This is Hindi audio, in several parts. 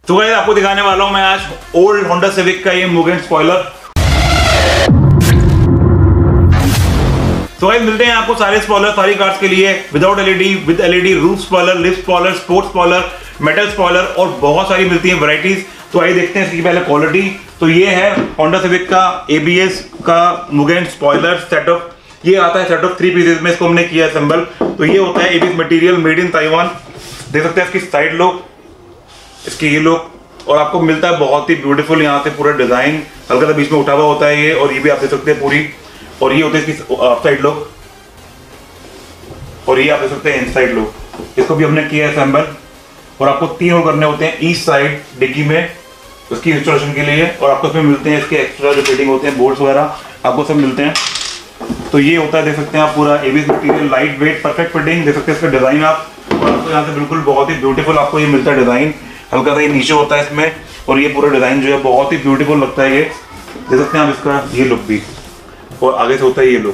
तो गाइस आपको दिखाने वाला हूं मैं आज ओल्ड होंडा सिविक का ये मुगेंट स्पॉइलर। तो गाइस मिलते हैं आपको सारे स्पॉइलर सारी कार्स के लिए, without LED, with LED, roof spoiler, lift spoiler, sports spoiler, metal spoiler और बहुत सारी मिलती है वैरायटीज। तो आइए देखते हैं इसकी पहले क्वालिटी। तो ये है होंडा सिविक का एबीएस का मुगेंट स्पॉइलर सेटअप। ये आता है सेट ऑफ 3 पीसेज में, इसको हमने किया असेंबल। तो ये होता है ABS material made in Taiwan. देख सकते हैं इसकी साइड लुक, इसकी ये लुक, और आपको मिलता है बहुत ही ब्यूटीफुल यहाँ से पूरा डिजाइन, हल्का सा बीच में उठा हुआ होता है ये, और ये भी आप देख सकते हैं पूरी। और ये होती है इसकी आउटसाइड लुक, और ये आप देख सकते हैं इनसाइड लुक। इसको भी हमने किया है असेंबल, और आपको 3 होल करने होते हैं ईस्ट साइड डिग्गी में उसकी इंस्टॉलेशन के लिए। और आपको इसमें मिलते हैं इसके एक्स्ट्रा जो फिटिंग होते हैं, बोल्ट्स वगैरह आपको सब मिलते हैं। तो ये होता है, देख सकते हैं आप, पूरा ABS material, light weight, perfect fitting. देख सकते हैं इसका डिजाइन आप, और आपको यहाँ से बिल्कुल बहुत ही ब्यूटीफुल आपको ये मिलता है डिजाइन। हल्का सा ये नीचे होता है इसमें, और ये पूरा डिजाइन जो है बहुत ही ब्यूटीफुल लगता है ये। देख सकते हैं आप इसका ये लुक भी, और आगे से होता है ये लुक।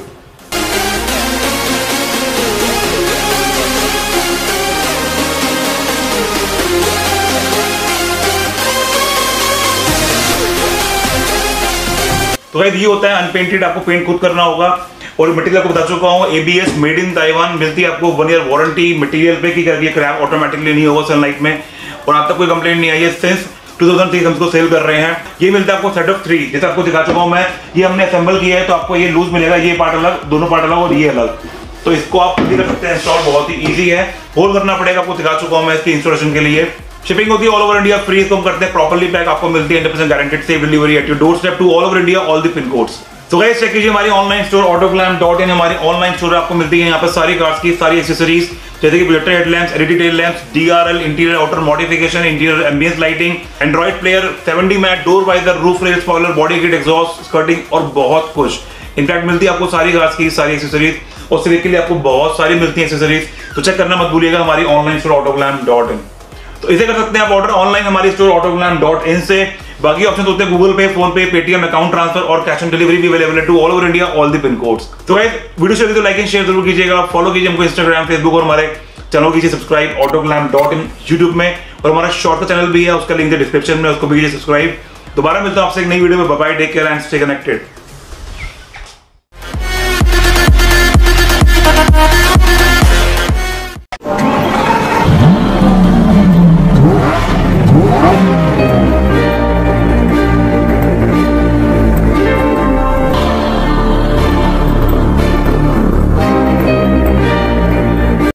तो गाइस ये होता है अनपेंटेड, आपको पेंट खुद करना होगा। और मटेरियल आपको बता चुका हूँ, एबीएस मेड इन ताइवान, मिलती है आपको 1 ईयर वारंटी मटेरियल पे की करके, क्रैक ऑटोमेटिकली नहीं होगा सनलाइट में, और आज तक कोई कंप्लेंट नहीं आई है। सिंस 2003 हम इसको सेल कर रहे हैं। ये मिलता है आपको सेट ऑफ 3, जैसे आपको दिखा चुका हूँ मैं। ये हमने असेंबल किया है, तो आपको ये लूज मिलेगा, ये पार्ट अलग, दोनों पार्ट अलग और ये अलग। तो इसको आप खुद ही कर सकते हैं इंस्टॉल, बहुत ही ईजी है। होल करना पड़ेगा, आपको दिखा चुका हूँ मैं इसकी इंस्टॉलेशन के लिए। शिपिंग होती है ऑल ओवर इंडिया फ्री, इसको हम करते हैं प्रॉपर्ली पैक, आपको मिलती है 100% guaranteed safe delivery at your door step to all over India, all the pin codes. तो गाइस चेक कीजिए हमारी ऑनलाइन स्टोर autoglam.in, हमारी ऑनलाइन स्टोर आपको मिलती है यहाँ पर सारी कार्स की सारी एक्सेसरीज, जैसे कि projector headlamps, LED tail lamps, DRL, interior outer modification, interior ambience lighting, android player, 7D mat, door visor, roof rail spoiler, body kit, exhaust, skirting और बहुत कुछ। इनफैक्ट मिलती है आपको सारी कार्स की सारी एक्सेसरीज, और सिविक के लिए आपको बहुत सारी मिलती है एक्सेसरीज। तो चेक करना मत भूलिएगा हमारी ऑनलाइन स्टोर autoglam.in। तो इसे कर सकते हैं आप ऑर्डर ऑनलाइन हमारी स्टोर autoglam.in से। बाकी ऑप्शन होते हैं Google Pay, PhonePe, Paytm, account transfer और कैश ऑन डिलीवरी भी अवेलेबल है to all over India, all the pin codes. तो गाइस वीडियो शेयर तो लाइक एंड शेयर जरूर कीजिएगा, फॉलो कीजिए हमको इंस्टाग्राम, फेसबुक और हमारे चैनल कीजिए सब्सक्राइब autoglam.in यूट्यूब में, और हमारा शॉर्ट का चैनल भी है, उसका लिंक है डिस्क्रिप्शन में, उसको भी कीजिए सब्सक्राइब। दोबारा मिलता हूं आपसे एक नई वीडियो में। Bye bye, take care and stay connected.